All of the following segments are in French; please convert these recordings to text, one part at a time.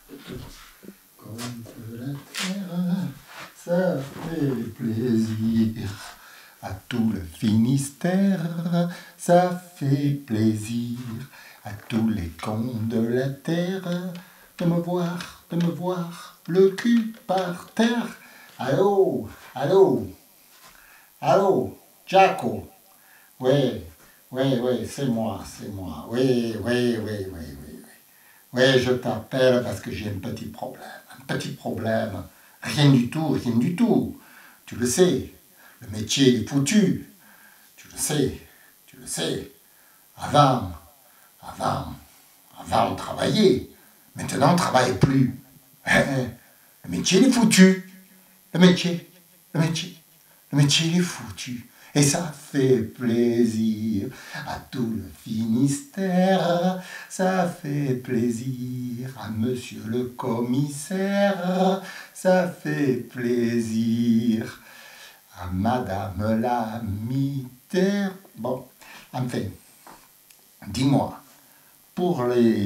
Contre la terre, ça fait plaisir. À tout le Finistère, ça fait plaisir. À tous les cons de la terre, de me voir, le cul par terre. Allô, allô, allô, Jaco. Oui, oui, c'est moi. Oui, oui, oui, oui, oui, oui. Oui, je t'appelle parce que j'ai un petit problème. Un petit problème. Rien du tout, rien du tout. Tu le sais, le métier est foutu. Tu le sais, tu le sais. Avant, avant, avant on travaillait. Maintenant on ne travaille plus. Le métier il est foutu. Le métier, le métier, le métier il est foutu. Et ça fait plaisir à tout le Finistère, ça fait plaisir à monsieur le commissaire, ça fait plaisir à madame la mitaire. Bon, enfin, dis-moi, pour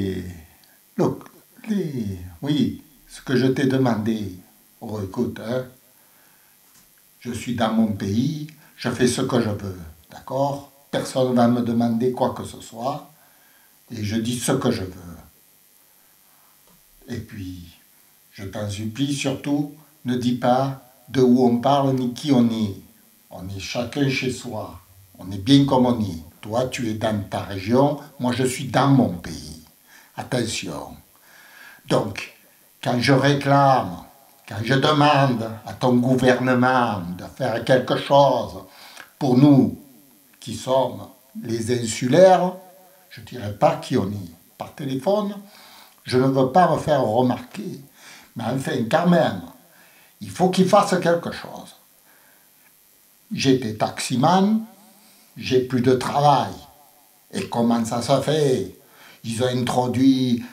oui, ce que je t'ai demandé, oh écoute, hein, je suis dans mon pays, je fais ce que je veux, d'accord? Personne ne va me demander quoi que ce soit, et je dis ce que je veux. Et puis, je t'en supplie, surtout, ne dis pas de où on parle ni qui on est. On est chacun chez soi, on est bien comme on est. Toi, tu es dans ta région, moi, je suis dans mon pays. Attention. Donc, quand je réclame, quand je demande à ton gouvernement de faire quelque chose pour nous qui sommes les insulaires, je ne dirai pas qui on est. Par téléphone, je ne veux pas me faire remarquer. Mais enfin, quand même, il faut qu'il fasse quelque chose. J'étais taximan, j'ai plus de travail. Et comment ça se fait? Ils ont introduit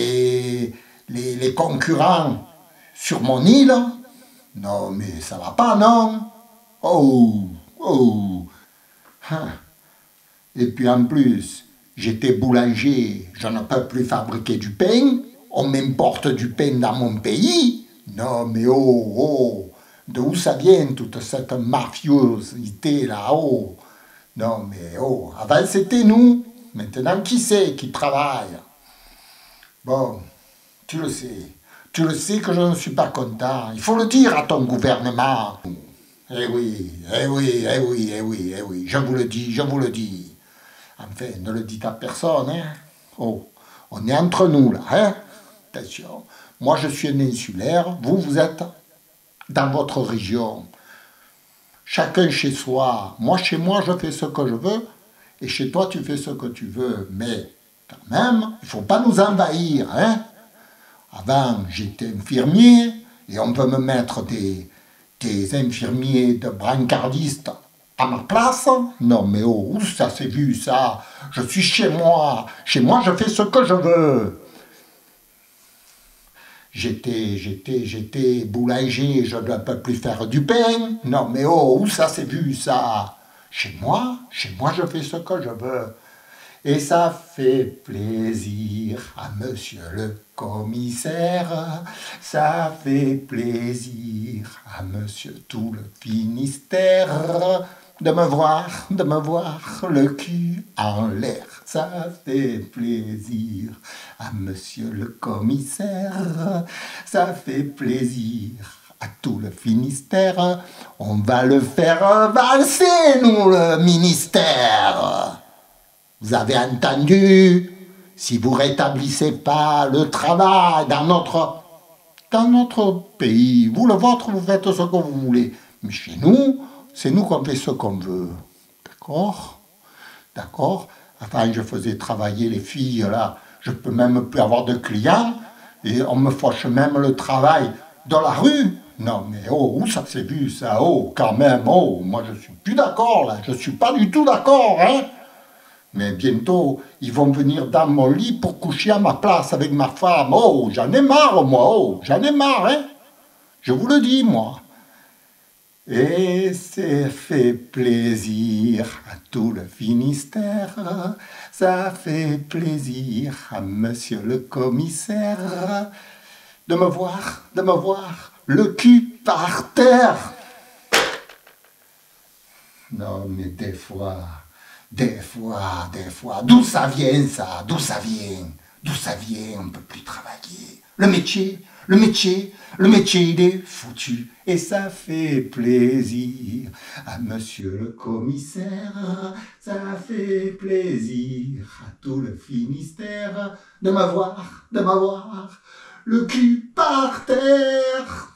les concurrents sur mon île. Non, mais ça va pas, non? Oh, oh. Hein. Et puis en plus, j'étais boulanger, je ne peux plus fabriquer du pain. On m'importe du pain dans mon pays. Non, mais oh, oh. De où ça vient toute cette mafiosité là-haut? Non, mais oh, avant c'était nous. Maintenant, qui c'est qui travaille? Bon, tu le sais. Tu le sais que je ne suis pas content. Il faut le dire à ton gouvernement. Eh oui, eh oui, eh oui, eh oui, eh oui. Je vous le dis, je vous le dis. Enfin, ne le dites à personne, hein. Oh, on est entre nous, là, hein. Attention. Moi, je suis un insulaire. Vous, vous êtes dans votre région. Chacun chez soi. Moi, chez moi, je fais ce que je veux. Et chez toi, tu fais ce que tu veux. Mais, quand même, il ne faut pas nous envahir, hein. Avant, j'étais infirmier, et on veut me mettre des infirmiers de brancardistes à ma place. Non, mais oh, où ça s'est vu, ça? Je suis chez moi. Chez moi, je fais ce que je veux. J'étais boulanger, je ne peux plus faire du pain. Non, mais oh, où ça s'est vu, ça? Chez moi, je fais ce que je veux. Et ça fait plaisir à monsieur le commissaire, ça fait plaisir à monsieur tout le Finistère de me voir le cul en l'air. Ça fait plaisir à monsieur le commissaire, ça fait plaisir à tout le Finistère. On va le faire valser, nous, le ministère. Vous avez entendu? Si vous rétablissez pas le travail dans notre pays, vous le vôtre, vous faites ce que vous voulez. Mais chez nous, c'est nous qu'on fait ce qu'on veut. D'accord? D'accord? Enfin, je faisais travailler les filles, là. Je peux même plus avoir de clients. Et on me fauche même le travail dans la rue. Non, mais oh, où ça s'est vu, ça? Oh, quand même, oh, moi je suis plus d'accord, là. Je suis pas du tout d'accord, hein? Mais bientôt, ils vont venir dans mon lit pour coucher à ma place avec ma femme. Oh, j'en ai marre, moi, oh, j'en ai marre, hein. Je vous le dis, moi. Et ça fait plaisir à tout le Finistère, ça fait plaisir à monsieur le commissaire, de me voir, le cul par terre. Non, mais des fois, d'où ça vient ça? D'où ça vient? On ne peut plus travailler. Le métier, il est foutu. Et ça fait plaisir à monsieur le commissaire. Ça fait plaisir à tout le Finistère de m'avoir, le cul par terre.